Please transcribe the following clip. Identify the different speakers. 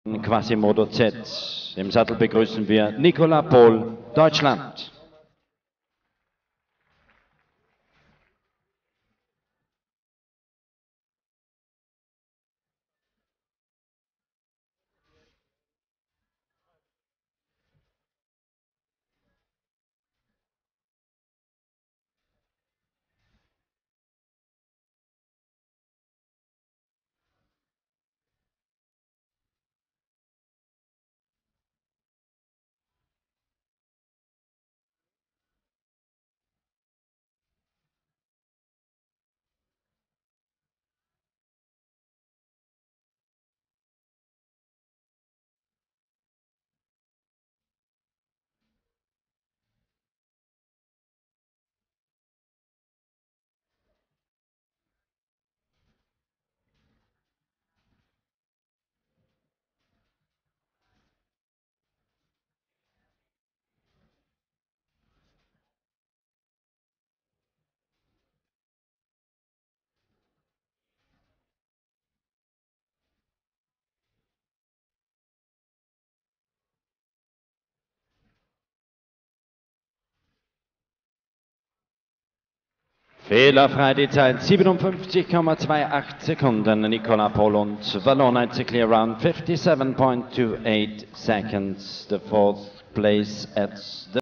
Speaker 1: Quasimodo Z. Im Sattel begrüßen wir Nicolas Pohl, Deutschland. Fehlerfrei die Zeit 57,28 Sekunden. Nicolas Pohl und Wallon to clear round 57.28 seconds. The fourth place at the